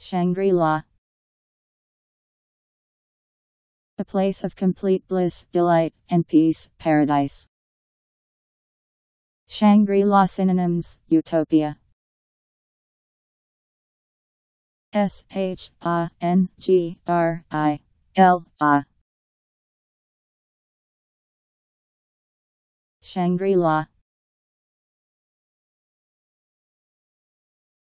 Shangri-la. A place of complete bliss, delight, and peace, paradise. Shangri-La synonyms, utopia. Shangri-La. Shangri-La.